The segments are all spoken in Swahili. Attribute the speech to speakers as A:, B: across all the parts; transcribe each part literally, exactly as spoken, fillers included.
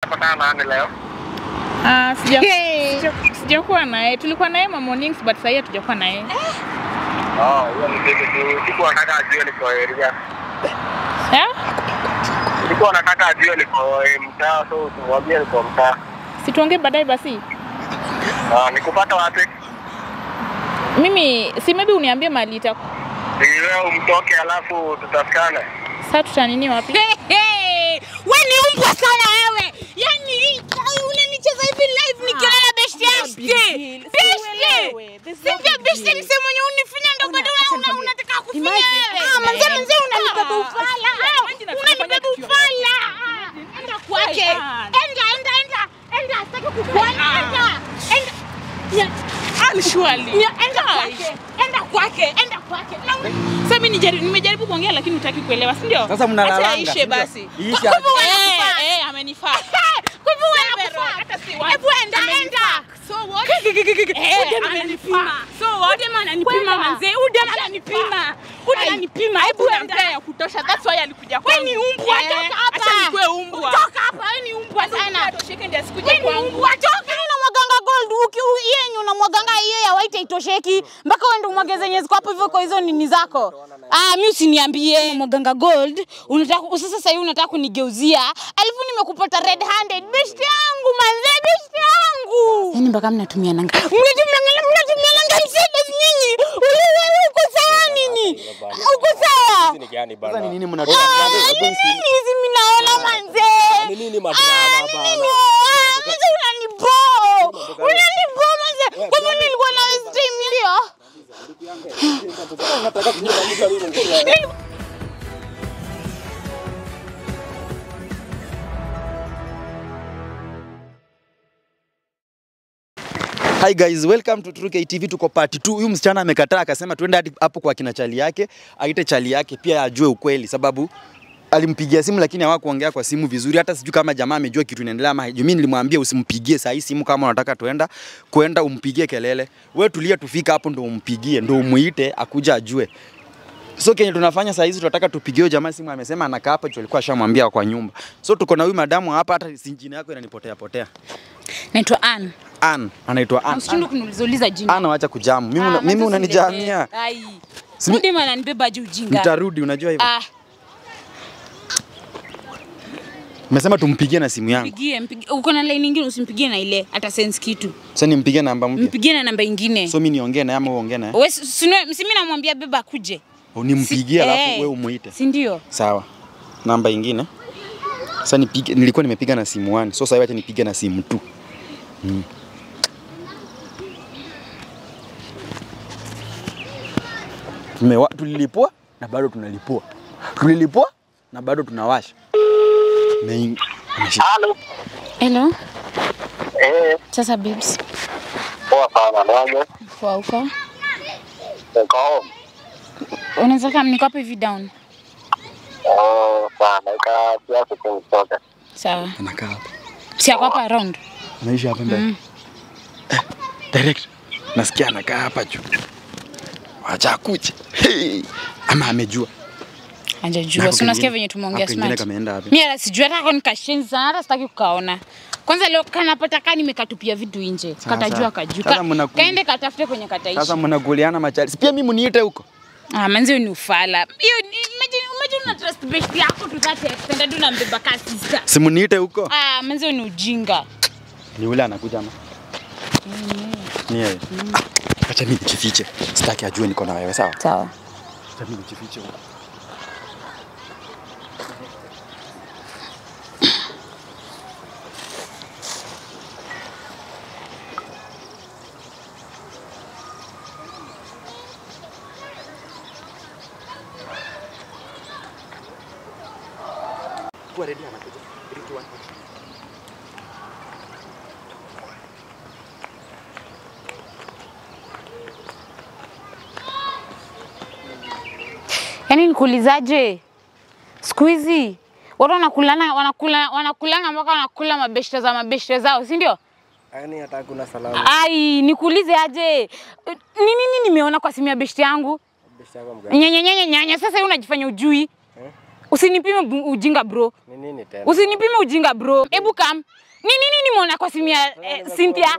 A: unapatana na nani leo?
B: Ah, sija sijakuwa naye. Tulikuwa naye ma mornings but sasa hatujakuwa naye.
A: Oh, hiyo ni kitu tu. Siku nataka ajue niko area.
B: Eh?
A: Siku nataka ajue niko mtaa, so tumwambie niko mtaa.
B: Si tuongee baadaye basi.
A: Ah, nikupata wapi?
B: Mimi si maybe uniambie mahali itaku.
A: Leo umtoke alafu tutafikana.
B: Sasa tutanini wapi?
C: Hey, hey. Wewe ni umbwa sana wewe. Yaani unanicheza hivi live nikiona na best yangu. Best. Sivyo best ni sema mwenye unifinya ndo bado wewe unataka kufinya wewe. Ah, manze manze unanibeba ufala. Unanibeba ufala. Enda kwake. Enda enda enda. Enda sitaki kukuona. Enda. Enda.
B: Surely.
C: Enda kwake. Enda kwake. Enda kwake.
B: Sasa mimi nijaribu nimejaribu kuongea lakini hutaki kuelewa, si ndio?
D: Sasa mnalalanga.
B: Acha ishe basi.
D: Isha.
B: Eh, eh, amenifaa.
C: Kwa hivyo wewe
B: Hata si wapi.
C: hebu enda enda.
B: So what?
C: Eh, amenipima.
B: So what?
C: Udema ananipima manze. Udema ananipima. Udema ananipima. Hebu enda
B: ya kutosha. That's why alikuja
C: wewe
B: kwangu.
C: ni umbwa, toka hapa.
B: Acha nikuwe umbwa.
C: Toka hapa, wewe ni umbwa sana.
B: Tosheke ndio asikuje
C: Wewe ni
B: kwangu.
C: umbwa, toka. Unamwaganga gold uki yenyu unamwaganga hiyo ya white itosheki mpaka wewe ndio umwage zenye ziko hapo hivyo kwa hizo nini zako. Ah, mimi usiniambie unamwaganga gold, unataka sasa sasa hivi unataka kunigeuzia. Alafu nimekupata red handed. Best yangu manze, best yangu. Yaani mpaka mnatumia nanga. Mnatumia mnatumia nanga msebe nyinyi. Wewe uko sawa nini? Uko sawa?
D: Hizi ni gani bana? Sasa ni nini mnatoka?
C: Nini hizi mimi naona manze?
D: Ni nini madrama bana?
C: Manze unanibo. Unanibo manze. Kwa nini nilikuwa na stream ndio?
D: Nataka kujua nini. Hi guys, welcome to True K T V. Tuko part two. Huyu msichana amekataa akasema tuende hadi hapo kwa kina chali yake, aite chali yake pia ajue ukweli, sababu alimpigia simu lakini hawakuongea kwa simu vizuri. Hata sijui kama jamaa amejua kitu inaendelea ama mimi nilimwambia usimpigie saa hii simu, kama unataka tuenda kwenda umpigie kelele. Wewe tulia tufika hapo ndo umpigie, ndo umuite akuja ajue. So kenye tunafanya saa hizi tunataka tupigie jamaa simu, amesema anakaa hapa, alikuwa ashamwambia kwa nyumba. So tuko na huyu madamu hapa, hata jina yako inanipotea potea.
C: Naitwa Ann.
D: Ann, anaitwa Ann.
C: Mshindo kuniuliza jina.
D: Ann, acha kujamu. Mimi ah, mimi unanijamia.
C: Ai. Sindi maana nibeba je ujinga.
D: Nitarudi, unajua hivyo.
C: Ah.
D: Umesema tumpigie na simu yangu.
C: Mpigie, mpigie. Uko na line nyingine usimpigie na ile hata sense kitu.
D: Sasa nimpigie namba mpya.
C: Mpigie na namba nyingine.
D: So mimi niongee naye ama uongee naye?
C: Wewe mimi namwambia beba kuje.
D: Unimpigie alafu wewe umuite.
C: Si ndio?
D: Sawa. Namba nyingine. Sasa nipige, nilikuwa nimepiga na simu one. So sasa acha nipige na simu two. Mm. Tumewa, tulilipua na bado tunalipua. Tulilipua na bado tunawasha. Mengi.
A: Hello.
C: Hello.
A: Eh.
C: Sasa babes.
A: Poa sana nani?
C: Kwa uko?
A: Niko home.
C: Unaweza kama niko hapa hivi down.
A: Oh, sana ika kiasi kutoka.
C: Sawa.
D: Anakaa hapa.
C: Si ako hapa around.
D: Anaishi hapa mbele. Mm. Eh, direct. Nasikia anakaa hapa juu. Acha kuche. Hey. Ama amejua.
C: Hajajua. Si unasikia venye tumeongea smart. Mimi sijui hata kwa nikashenzi sana, hata sitaki kukaona. Kwanza leo kanapata kani nimekatupia vitu nje. Katajua kajuka. Kaende katafute kwenye kataishi.
D: Sasa mnaguliana machali. Pia mimi muniite huko.
C: Ah, manzi ni ufala. Hiyo imagine imagine una trust best yako to that extent ndio unambeba ka sister.
D: Si muniite huko.
C: Ah, manzi ni ujinga.
D: Ni yule anakuja ama? Ni yeye. Acha mimi nijifiche. Sitaki ajue niko na wewe, sawa?
C: Sawa.
D: Acha mimi nijifiche huko. Kwa ready anakuja. three two one.
C: Yaani nikuulizaje? Siku hizi watu wanakulana wanakula wanakulana mpaka wanakula mabeshte za mabeshte zao, si ndio?
D: Yaani hata kuna salamu.
C: Ai, nikuulize aje? Ni nini nimeona kwa simu ya beshte yangu?
D: Beshte yako mgani?
C: Nyanya nyanya nyanya, sasa wewe unajifanya ujui.
D: Eh?
C: Usinipime ujinga bro.
A: Ni nini tena?
C: Usinipime ujinga bro. Hebu kam. Ni nini nimeona kwa simu ya eh, Cynthia?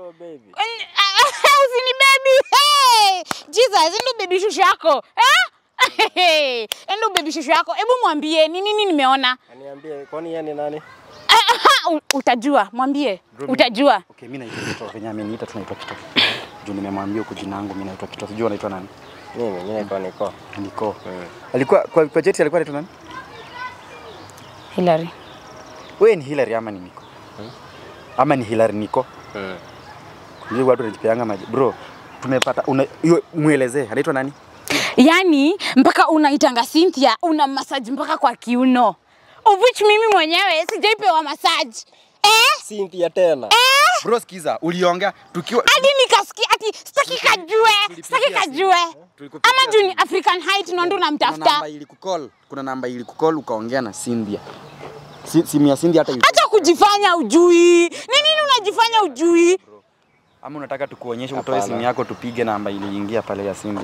C: Usini baby. Hey! Jesus, ndo baby shushu yako. Eh? Hey! Ndo baby shushu yako. Hebu mwambie ni nini nimeona?
A: Aniambie kwani yeye ni nani?
C: Aha, utajua, mwambie. Utajua.
D: Okay, mimi naitwa Kito. Venye ameniita tunaitwa Kito. Juu nimemwambia huko jina langu mimi naitwa Kito. Sijui anaitwa nani?
A: Mimi mimi naitwa Niko.
D: Niko. Hmm. Alikuwa kwa project alikuwa anaitwa nani?
C: Hilary.
D: Wewe ni Hilary ama ni Niko? Hmm? Ama ni Hilary Niko?
A: Mm.
D: Ndio watu wanajipeanga maji. Bro, tumepata una muelezee anaitwa nani?
C: Yaani mpaka unaitanga Cynthia una massage mpaka kwa kiuno. Of which mimi mwenyewe sijaipewa massage. Eh?
A: Cynthia tena.
C: Eh?
D: Bro, sikiza, uliongea tukiwa
C: hadi nikasikia ati sitaki kajue, sitaki kajue. Ama juu ni African Height ndo ndo namtafuta.
D: Kuna namba ili kucall, kuna namba ili kucall ukaongea na Cynthia. Si, simu ya Cynthia hata
C: acha kujifanya ujui. Ni nini unajifanya ujui?
D: Ama unataka tukuonyeshe utoe simu yako tupige namba iliingia pale ya Cynthia.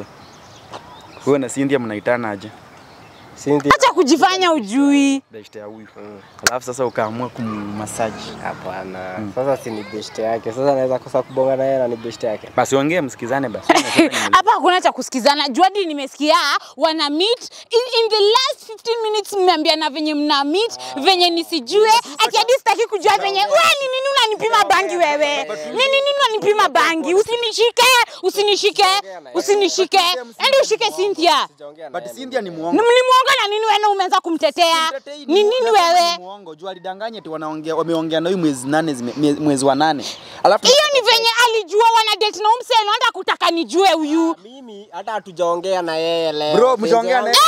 D: Wewe na Cynthia mnaitana aje?
A: Cynthia.
C: Acha kujifanya ujui.
D: Beshte ya huyu. Mm. Alafu sasa ukaamua kummassage.
A: Hapana. Mm. Sasa si ni beshte yake. Sasa naweza kosa kubonga na yeye na ni beshte yake.
D: Basi ongea msikizane basi.
C: Hapa hakuna cha kusikizana. Juadi nimesikia wana meet in, in the last fifteen minutes mmeambia na venye mna meet, ah, venye nisijue. Ati hadi sitaki kujua venye wewe ni nini unanipima bangi wewe? Ni nini unanipima bangi? Usinishike, usinishike, usinishike. Ende ushike Cynthia.
D: But Cynthia ni muongo.
C: Ni muongo na nini wewe umeanza kumtetea? Ni nini wewe?
D: Ni muongo. Jua alidanganya eti wanaongea wameongea na huyu mwezi nane mwezi wa nane. Alafu
C: hiyo ni venye alijua wana date na umseno hata kutaka nijue huyu.
A: Ah, mimi hata hatujaongea na yeye leo.
D: Bro, mjaongea na yeye.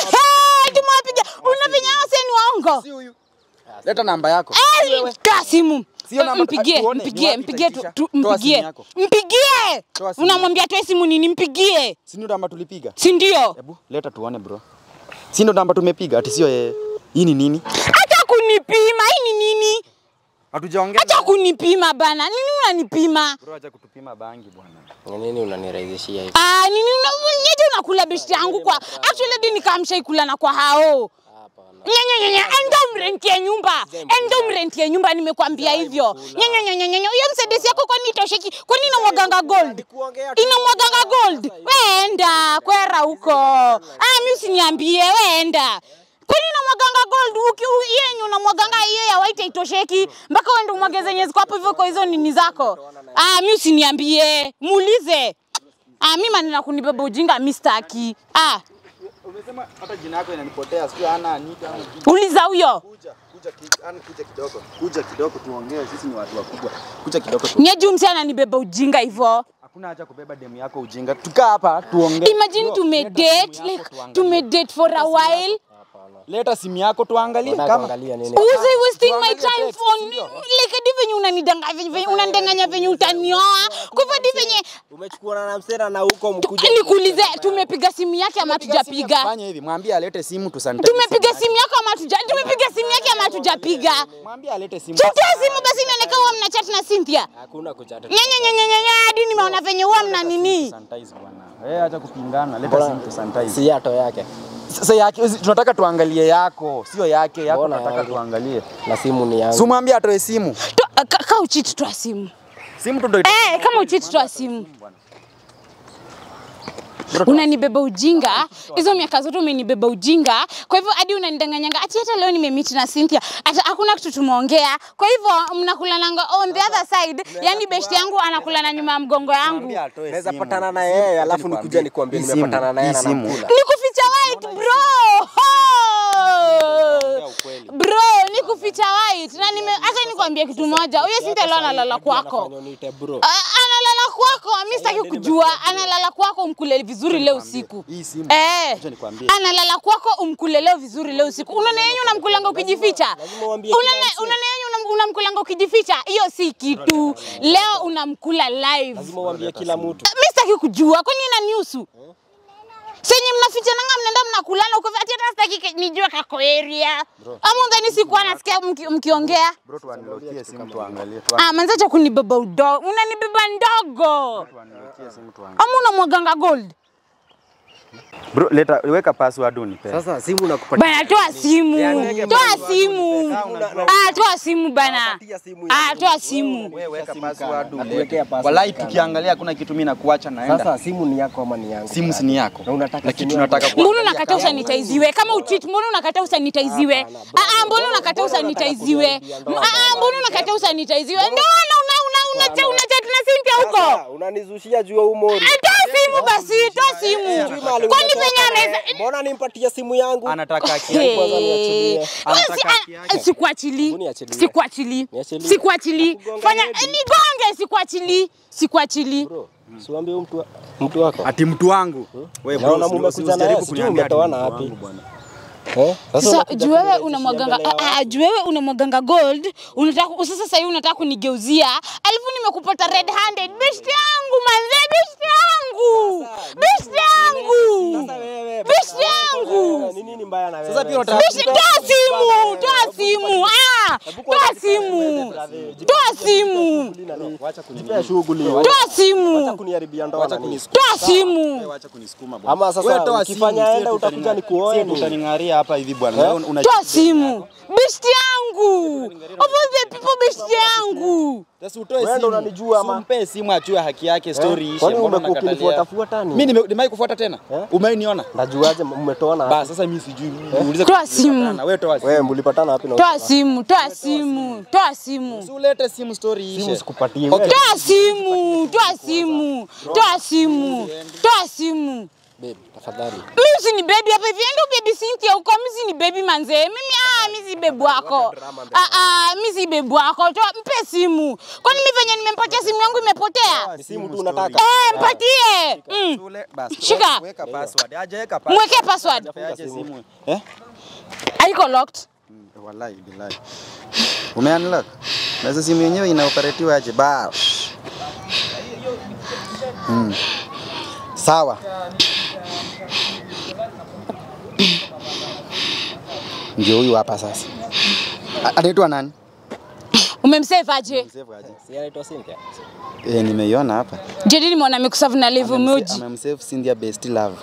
C: Tumewapiga. Una venye hao sasa ni waongo.
D: Si huyu. Leta namba yako.
C: Eh, toa simu.
D: Sio namba,
C: mpigie, mpigie, mpigie, mpigie. Mpigie. Unamwambia toe simu nini? Mpigie.
D: Si ndio namba tulipiga?
C: Si ndio?
D: Hebu leta tuone bro. Si ndio namba tumepiga ati sio yeye. Hii ni nini?
C: Acha kunipima. Hii ni nini?
D: Hatujaongea.
C: Acha kunipima bana. Nini unanipima?
D: Bro, acha kutupima bangi bwana.
A: Ni nini unanirahisishia hivi?
C: Ah, nini unanyeti unakula besti yangu kwa. Actually hadi nikamsha ikula na kwa hao. Nyanya nyanya enda mrentie nyumba. Enda mrentie nyumba nimekwambia hivyo. Nyanya nyanya nyanya hiyo msaidizi yako kwa nini tosheki? Kwa nini unamwaganga gold? Inamwaganga gold. Wewe enda kwera huko. Ah, mimi usiniambie wewe enda. Kwa nini unamwaganga gold uki yenyu unamwaganga hiyo ya white itosheki mpaka wewe ndio umwage zenye ziko hapo hivyo kwa hizo nini zako? Ah, mimi usiniambie. Muulize. Ah, mimi manina kunibeba ujinga mistaki. Ah.
D: Umesema hata jina yako inanipotea, sio ana Anita ama jina.
C: Uliza huyo.
D: Kuja, kuja ana kuja kidogo. Kuja kidogo tuongee, sisi ni watu wakubwa. Kuja kidogo.
C: Nyeju msi ananibeba ujinga hivyo.
D: Hakuna haja kubeba demu yako ujinga. Tukaa hapa tuongee.
C: Imagine tume date like tume date for a while.
D: Leta simu yako tuangalie kama
A: angalia nini.
C: Who's wasting my time for like divenye unanidanganya unandanganya venye utanioa. Kwa hivyo divenye
A: umechukua na msera na huko mkuja.
C: Nikuulize tumepiga simu yake ama tujapiga?
D: Fanya hivi, mwambie alete simu tusanitize.
C: Tumepiga simu yako ama tuja tumepiga simu yake ama tujapiga?
D: Mwambie alete simu.
C: Tutoe simu basi inaonekana huwa mna chat na Cynthia.
A: Hakuna kuchat.
C: Nyanya nyanya nyanya hadi nimeona venye huwa mna nini?
D: Sanitize bwana. Eh, acha kupingana. Leta simu tusanitize.
A: Si yato yake.
D: Sasa yake tunataka tuangalie yako, sio yake. Yako tunataka tuangalie.
A: Na simu ni yangu.
D: Si mwambie atoe simu.
C: Kaka uchiti toa simu.
D: Simu tu ndio.
C: Eh, kama uchiti toa simu. Unanibeba ujinga. Hizo miaka zote umenibeba ujinga. Kwa hivyo hadi unanidanganyanga ati hata leo nimemeet na Cynthia. Hata hakuna kitu tumeongea. Kwa hivyo mnakulananga on the other side. Yaani besti yangu anakulana nyuma ya mgongo yangu.
A: Naweza patana na yeye alafu nikuja nikwambie nimepatana na yeye na nakula.
C: Nikuficha white bro. Bro, nikuficha white. Na nime acha nikwambie kitu moja. Huyo Cynthia leo analala kwako. Analala kwako. Mimi sitaki kujua. Analala kwako umkule vizuri leo usiku. Eh. Analala kwako umkule leo vizuri leo usiku. Unaona yeye unamkulanga ukijificha. Unaona yeye unamkulanga ukijificha. Hiyo si kitu. Leo unamkula live.
A: Lazima uambie kila mtu.
C: Mimi sitaki kujua. Kwani inanihusu? Senye mnaficha nanga mnaenda mnakulana uko ati hata sitaki nijue kako area. Ama ndani sikuwa nasikia mkiongea.
D: Bro, tuanilokie simu tuangalie.
C: Ah, manzacha kunibeba udogo. Unanibeba ndogo.
D: Tuanilokie simu tuangalie.
C: Ama unamwaganga gold?
D: Bro, leta weka password unipe.
E: Sasa simu nakupatia.
C: Bana toa simu. Toa simu. Ah, toa simu bana. Ah, toa simu.
D: Wewe weka password ulete. Wallahi tukiangalia hakuna kitu mimi nakuacha naenda.
E: Sasa simu ni yako ama ni yangu?
D: Simu si ni yako.
E: Na unataka
D: lakini tunataka
C: kwa. Mbona unakataa usanitiziwe? Kama ucheat mbona unakataa usanitiziwe? Ah ah, mbona unakataa usanitiziwe? Ah ah, mbona unakataa usanitiziwe? Ndio una una una una chat na Cynthia huko.
E: Unanizushia juu ya umori.
C: Toa simu basi, toa simu. Kwani penye anaweza
E: mbona nimpatie simu yangu?
D: Anataka haki yake kwanza niachilie.
C: Anataka haki yake. Sikuachili. Sikuachili. Sikuachili. Fanya nigonge sikuachili. Sikuachili.
E: Siwaambie mtu mtu wako.
D: Ati mtu wangu. Wewe bro,
E: mmekuja na yeye kuniambia toana wapi?
C: Eh? Sasa juu wewe unamwaganga ah juu wewe unamwaganga gold, unataka sasa sasa hivi unataka kunigeuzia. Alafu nimekupata red handed. Best yangu manze, best yangu. Best yangu.
E: Sasa wewe.
C: Best yangu.
E: Ni nini mbaya na wewe?
D: Sasa pia unataka
C: toa simu, toa simu. Ah, toa simu. Toa simu.
E: Acha kunipea shughuli.
C: Toa simu.
E: Acha kuniharibia ndoa.
C: Toa simu.
D: acha kunisukuma bwana.
E: Ama sasa ukifanya enda utakuja nikuoe.
D: Utaning'aria hapa hivi bwana.
C: Toa simu. Best yangu. Of all the people best yangu.
D: Sasa utoe simu.
E: Unanijua ama?
D: Umpe simu achue haki yake story ishe.
E: Kwani umekuwa ukinifuata fuata nini?
D: Mimi nimai kufuata tena. Umeniona?
E: Najuaje mmetoana?
D: Basi sasa mimi sijui. Muulize.
C: Toa simu.
D: Wewe toa simu.
E: Wewe mlipatana wapi na?
C: Toa simu, toa simu, toa simu.
D: Usilete simu story ishe.
E: Simu sikupatie.
C: Toa simu, toa simu, toa simu, toa simu.
E: Babe, tafadhali.
C: Mimi si ni baby hapa hivi, endo baby Cynthia huko, mimi si ni baby manze. Mimi ah, mimi si baby wako. Ah ah, mimi si baby wako. Toa mpe simu. Kwani mimi venye nimempatia simu yangu imepotea?
E: Ni simu tu unataka.
C: Eh, mpatie. Mm.
D: Basi.
C: Shika.
D: Weka password. Aje weka password.
C: Mweke password.
D: Aje simu. Eh?
C: Haiko locked.
D: Wallahi billahi. Umeunlock? Na simu yenyewe inaoperatiwa aje ba. Mm. Sawa. Ndio huyu hapa sasa. Anaitwa nani?
C: Umemsave aje?
D: Msave aje?
E: Si anaitwa Cynthia.
D: Eh, nimeiona hapa.
C: Jadi nimeona amekusave na level moja.
D: Amemsave Cynthia best love.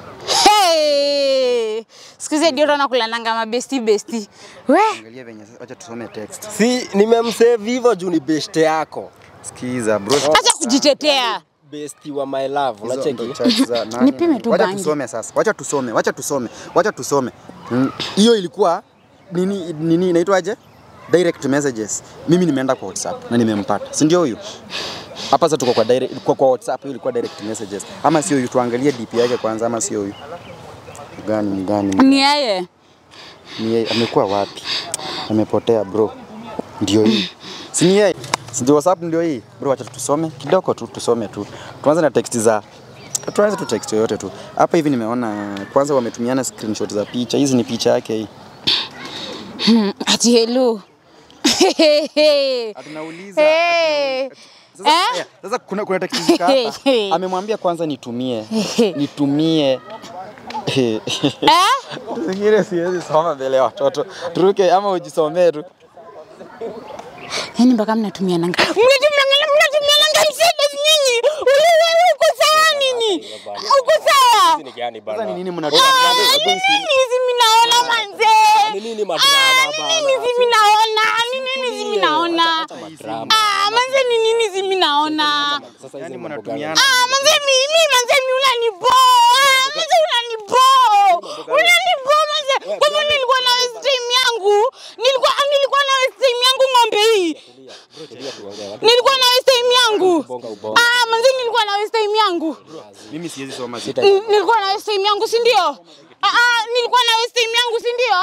C: Hey! Sikuze ndio tunakula nanga ma bestie bestie. We,
D: Angalia venye sasa, acha tusome text.
E: Si nimemsave hivyo juu ni best yako.
D: Sikiza bro.
C: acha kujitetea.
E: Bestie wa my love, unacheki?
C: Nipime tu
D: Wacha
C: bangi.
D: tusome sasa. Wacha tusome, wacha tusome. Wacha tusome. Hiyo mm, ilikuwa nini nini inaitwaje? Direct messages. Mimi nimeenda kwa WhatsApp na nimempata. Si ndio huyu? Hapa sasa tuko kwa direct kwa, kwa WhatsApp, hiyo ilikuwa direct messages. Ama sio huyu, tuangalie D P yake kwanza ama sio huyu. Gani gani?
C: Ni yeye.
D: Ni yeye amekuwa wapi? Amepotea bro. Ndio hii. Si ni yeye? Ndio WhatsApp ndio hii. Bro acha tusome kidogo tu, tusome tu. Tuanze na text za tuanze tu text yoyote tu. Hapa hivi nimeona kwanza wametumiana screenshot za picha. Hizi ni picha yake hii.
C: Ati hello.
D: Atunauliza.
C: Hey.
D: Sasa,
C: Eh?
D: yeah, sasa kuna kuna text hapa. Amemwambia kwanza nitumie. Nitumie.
C: Eh?
D: Ngine siwezi soma mbele ya watoto. Turuke ama ujisomee tu.
C: Yaani mpaka mnatumia nanga. Mnatumia nanga, mnatumia nanga msebe nyinyi. Wewe uko sawa nini? Uko sawa?
E: Ni gani
D: Sasa
E: bana?
D: ni nini mnatoka?
C: Nini hizi mimi naona manze?
E: Ni nini madrama bana?
C: Nini hizi mimi naona? Nini hizi mimi naona? Ah, manze ni nini hizi mimi naona?
E: Sasa
D: Yani
E: hizi
D: mnatumiana.
C: Ah, manze mimi manze mimi unaniboa. Manze unaniboa. Unaniboa manze. Kwa maana nilikuwa na stream yangu. Nilikuwa nilikuwa na stream yangu ng'ombe hii. Nilikuwa na stream yangu. Ah, manze nilikuwa na stream yangu.
D: Mimi siwezi soma.
C: Nilikuwa na stream yangu, si ndio? Ah ah, nilikuwa na stream yangu, si ndio?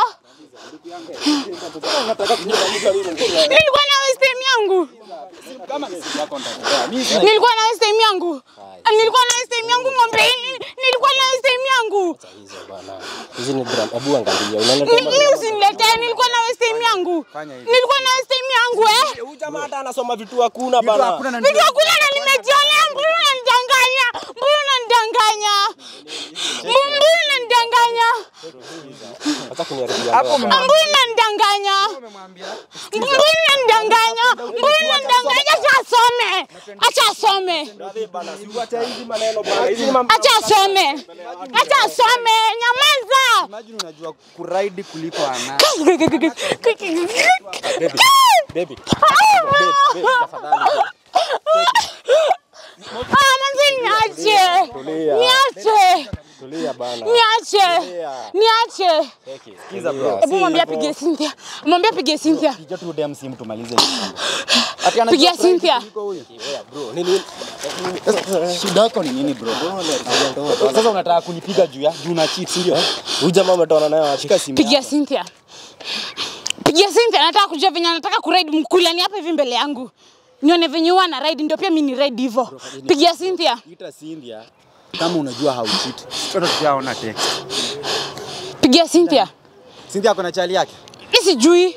C: Nilikuwa na stream yangu.
D: Kama si yako nitakupa. Mimi
C: Nilikuwa na stream yangu. Nilikuwa na stream yangu ng'ombe. Nilikuwa na stream yangu.
E: hizi ni drama. Hebu angalia. Unaleta
C: Mimi usiniletee, nilikuwa na stream yangu. Nilikuwa na stream yangu eh.
E: huyu jamaa hata anasoma vitu hakuna bana.
C: Vitu hakuna na nimejionea, mbona unanidanganya? Mbona unanidanganya? Mbona unanidanganya?
E: Acha kuniharibia.
D: hapo
C: Mbona unanidanganya? Mbona unanidanganya? Mbona unanidanganya? Kasome. Acha asome.
E: Bana, si uache hizi maneno bana. Hizi ni mambo.
C: Acha asome. Acha asome. Nyamaza.
D: Imagine unajua kuride kuliko ana.
E: Baby. Baby. Baby, tafadhali.
C: Ah, manzi niache.
E: Tulia.
C: Niache.
E: Tulia bana.
C: Niache. Niache.
E: Sikiza bro.
C: Hebu mwambie apige Cynthia. Mwambie apige Cynthia.
D: Piga tu dem simu tumalize.
C: Pigia Cynthia.
E: Bro, nini?
D: Shida yako ni nini bro? Sasa unataka kunipiga juu ya juu na cheat, si ndio?
E: Huyu jamaa umetoana naye wapi?
D: Shika simu.
C: Pigia Cynthia. Pigia Cynthia, nataka kujua venye anataka kuride mkulani hapa hivi mbele yangu. Nione venye huwa na ride ndio pia mimi ni ride hivyo. Pigia Cynthia.
D: Ita Cynthia kama unajua how cheat. Sasa tujaona text.
C: Pigia Cynthia.
D: Cynthia ako na chali yake?
C: Sijui.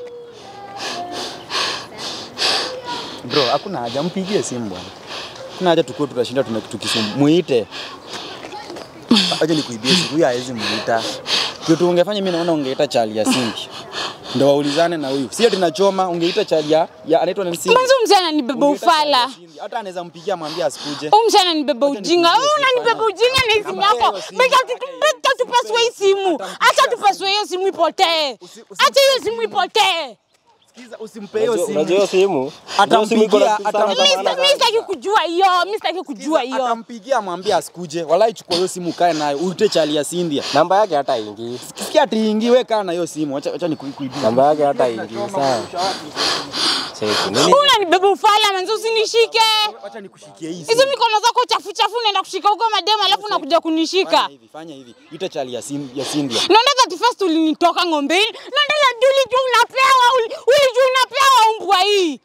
D: Bro, hakuna haja mpigie simu bwana. Kuna haja tukue tukashinda tukisumu. Muite. Aje nikuibie simu, huyu hawezi muita. Kitu ungefanya mimi naona ungeita chali ya Cynthia. Ndio waulizane na huyu. Sio tunachoma ungeita chali ya ya anaitwa nani Cynthia.
C: Mwanzo mzee ananibeba ufala.
D: Hata anaweza mpigia mwambie asikuje.
C: Huyu mzee ananibeba ujinga. Wewe unanibeba ujinga na simu yako. Beka tutupeta tupaswe hii simu. Acha tupaswe hiyo simu ipotee. Acha hiyo simu ipotee.
D: Sikiza usimpe hiyo simu.
E: Unajua simu?
D: Atampigia
C: Mimi sitaki kujua hiyo. Mimi sitaki kujua hiyo.
D: Atampigia mwambie asikuje. Wallahi chukua hiyo simu kae nayo. Uite chali ya Cynthia.
E: Namba yake hata ingii.
D: Sikia ati ingii wewe kaa na hiyo simu. Acha acha nikuibie.
E: Namba yake hata ingii sawa. Cheki nini?
C: Unanibeba ufala manzo usinishike.
D: Acha nikushikie hii.
C: Hizo mikono zako chafu chafu unaenda kushika huko madema alafu unakuja kunishika.
D: Fanya hivi, fanya hivi. Ita chali ya simu ya Cynthia.
C: Naona that first ulinitoka ng'ombe. Naona la duli tu unapewa uli tu unapewa umbwa hii.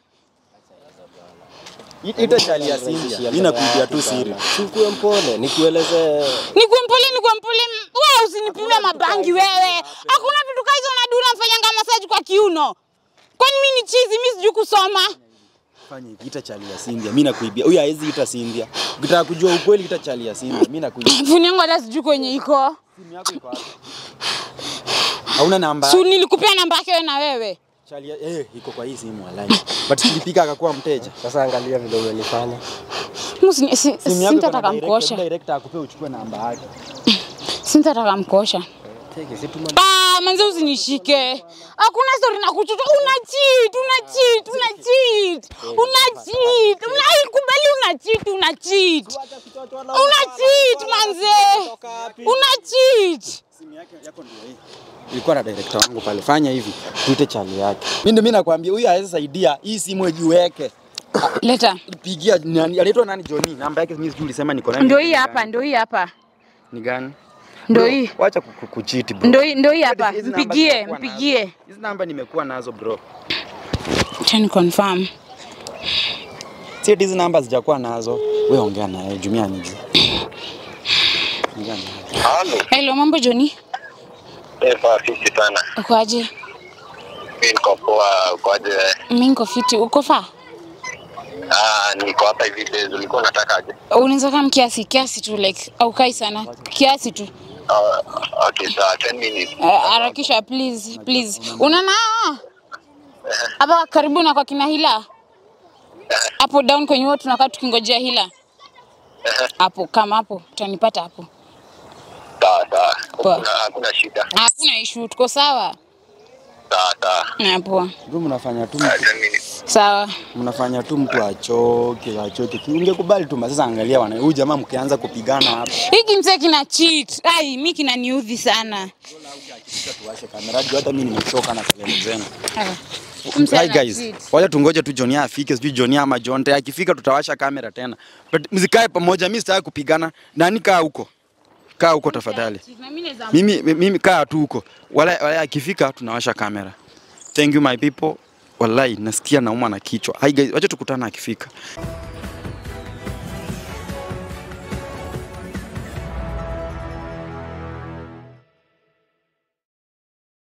D: Ita chali ya Cynthia. Mimi nakuibia tu siri.
E: Sikuwe mpole, nikueleze.
C: Nikuwe mpole, nikuwe mpole. Wewe usinipime mabangi wewe. Hakuna vitu kaizo unaduna mfanyanga massage kwa kiuno. Kwani mimi ni chizi, mimi sijui kusoma.
D: Fanya hivi, ita chali ya Cynthia. Mimi nakuibia. Huyu hawezi ita Cynthia. Ukitaka kujua ukweli ita chali ya Cynthia. Mimi nakuibia.
C: Funi yangu hata sijui kwenye iko.
D: Simu yako iko wapi? Hauna namba?
C: Su nilikupea namba yake wewe na wewe.
D: Chali ya eh iko kwa hii simu wallahi. But silipika akakuwa mteja.
E: Sasa angalia vile umenifanya.
C: Mimi sintataka mkosha.
D: Director akupe uchukue namba yake.
C: Sintataka mkosha. Ah, manze usinishike. Hakuna story na kuchuta. Una cheat, una cheat, una cheat. Una cheat. Unaikubali una cheat, una cheat. Una cheat manze. Una cheat.
D: Simu yake yako ndio hii. Ilikuwa na director wangu pale. Fanya hivi, tuite chali yake. Mimi ndio mimi nakwambia huyu hawezi saidia. Hii simu ijiweke.
C: Leta.
D: Pigia nani? Anaitwa nani Johnny? Namba yake mimi sijui ulisema niko nayo.
C: Ndio hii hapa, ndio hii hapa.
D: Ni gani?
C: Ndio hii.
D: Wacha kucheat bro.
C: Ndio hii, ndio hii hapa. Mpigie, mpigie.
D: Hizi namba nimekuwa nazo bro.
C: Can confirm.
D: Si hizi namba sijakuwa nazo. Wewe ongea naye Jumia niji.
A: Halo.
C: Hello, mambo Johnny?
A: Eh, kwa fiti sana.
C: Uko aje?
A: Mimi niko poa, uko aje?
C: Mimi niko fiti. Uko fa?
A: Ah, niko hapa hivi leo. Ulikuwa unataka aje?
C: Unaweza kama kiasi, kiasi tu like au kai sana. Kiasi tu.
A: Uh, okay, sawa, ten minutes.
C: Harakisha uh, please, please. Unaona? Hapa karibu na kwa kina Hila. Hapo down kwenye wote tunakaa tukingojea Hila. Hapo kama hapo utanipata hapo.
A: Sawa, sawa.
C: Poa.
A: Hakuna shida.
C: Hakuna issue, tuko sawa.
A: Sawa, sawa.
C: Na poa.
D: Ndio mnafanya tu
A: Ah, ten minutes.
C: Sawa.
D: mnafanya tu mtu achoke achoke. Ungekubali tu sasa, angalia wana huyu jamaa mkianza kupigana hapa.
C: Hiki mzee kina cheat. Ai, mimi kinaniudhi sana.
D: Tuwashe kamera juu hata mimi nimechoka na kelele zenu.
C: Hi
D: guys, wacha tungoje tu Johnny afike, sijui Johnny ama Jonte akifika tutawasha kamera tena. But mzikae pamoja, mimi sitaki kupigana. Nani kaa huko? Kaa huko tafadhali. Mimi mimi kaa tu huko. Wala wala akifika tunawasha kamera. Thank you my people. Wallahi nasikia nauma na kichwa. Hi guys, wacha tukutana akifika.